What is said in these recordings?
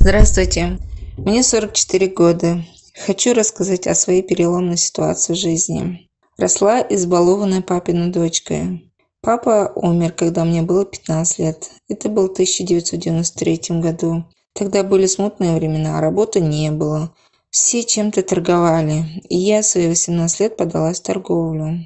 Здравствуйте, мне 44 года. Хочу рассказать о своей переломной ситуации в жизни. Росла избалованной папиной дочкой. Папа умер, когда мне было 15 лет. Это был 1993 году. Тогда были смутные времена, а работы не было. Все чем-то торговали, и я в свои 18 лет подалась в торговлю.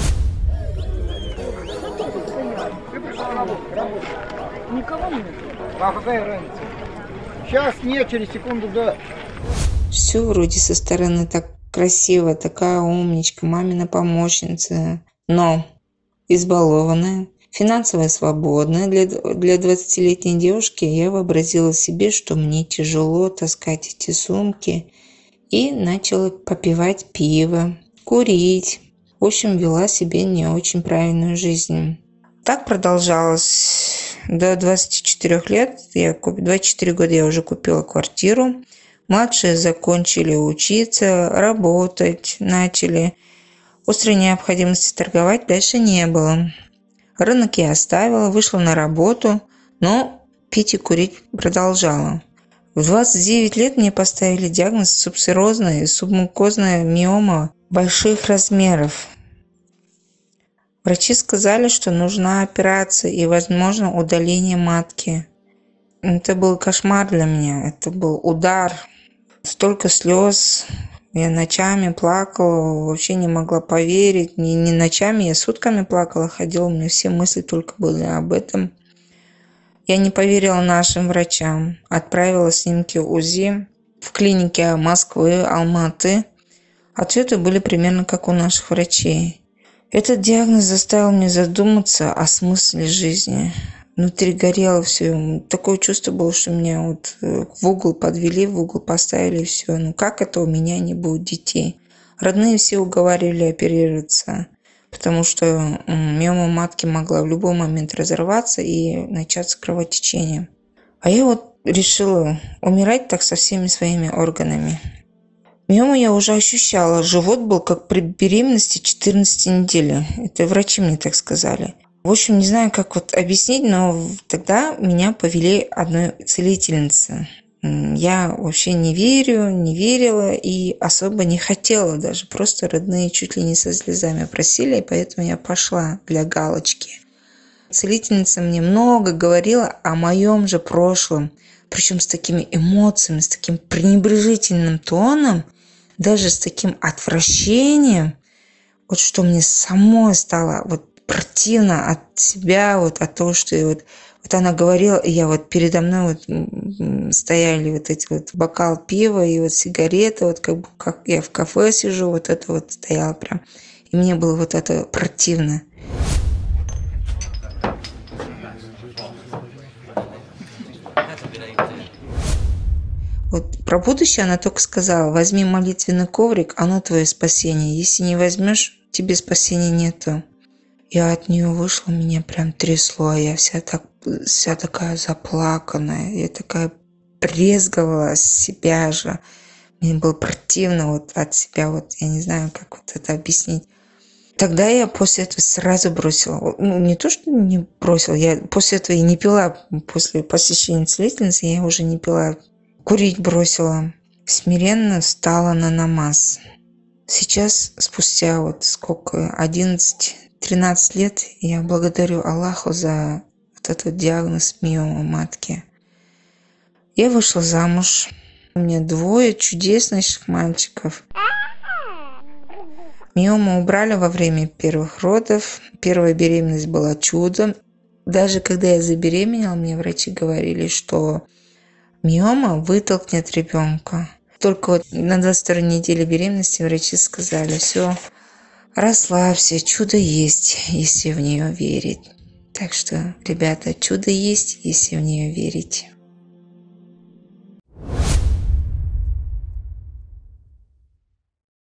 Никого нет. А какая разница? Сейчас нет, через секунду да. Все вроде со стороны так красиво, такая умничка, мамина помощница. Но избалованная, финансово свободная для 20-летней девушки, я вообразила себе, что мне тяжело таскать эти сумки, и начала попивать пиво, курить. В общем, вела себе не очень правильную жизнь. Так продолжалось до 24 лет. 24 года я уже купила квартиру. Младшие закончили учиться, работать начали. Острой необходимости торговать дальше не было. Рынок я оставила, вышла на работу, но пить и курить продолжала. В 29 лет мне поставили диагноз субсерозная и субмукозная миома больших размеров. Врачи сказали, что нужна операция и, возможно, удаление матки. Это был кошмар для меня, это был удар. Столько слез, я ночами плакала, вообще не могла поверить. Не ночами, я сутками плакала, ходила, у меня все мысли только были об этом. Я не поверила нашим врачам, отправила снимки УЗИ в клинике Москвы, Алматы. Ответы были примерно как у наших врачей. Этот диагноз заставил меня задуматься о смысле жизни. Внутри горело все. Такое чувство было, что меня вот в угол подвели, в угол поставили, и все. Ну как это у меня не будет детей? Родные все уговаривали оперироваться, потому что миома матки могла в любой момент разорваться и начаться кровотечение. А я вот решила умирать так со всеми своими органами. Миому я уже ощущала. Живот был как при беременности 14 недели. Это врачи мне так сказали. В общем, не знаю, как вот объяснить, но тогда меня повели одной целительнице. Я вообще не верила и особо не хотела даже. Просто родные чуть ли не со слезами просили, и поэтому я пошла для галочки. Целительница мне много говорила о моем же прошлом, причем с такими эмоциями, с таким пренебрежительным тоном, даже с таким отвращением, вот что мне самой стало вот противно от себя, вот от того, что вот она говорила, и я вот передо мной вот стояли вот эти вот бокал пива и вот сигареты, вот как я в кафе сижу, вот это вот стояло прям, и мне было вот это противно. Вот про будущее она только сказала: возьми молитвенный коврик, оно твое спасение. Если не возьмешь, тебе спасения нету. Я от нее вышла, меня прям трясло, я вся такая заплаканная, я такая брезговала себя же. Мне было противно вот от себя, вот я не знаю, как вот это объяснить. Тогда я после этого сразу бросила. Ну, не то, что не бросила, я после этого и не пила. После посещения целительницы я уже не пила. Курить бросила. Смиренно встала на намаз. Сейчас, спустя вот сколько, 11-13 лет, я благодарю Аллаху за вот этот диагноз миома матки. Я вышла замуж. У меня 2 чудеснейших мальчиков. Миому убрали во время первых родов. Первая беременность была чудом. Даже когда я забеременела, мне врачи говорили, что миома вытолкнет ребенка. Только вот на 22 неделе беременности врачи сказали: все, расслабься, чудо есть, если в нее верить. Так что, ребята, чудо есть, если в нее верить.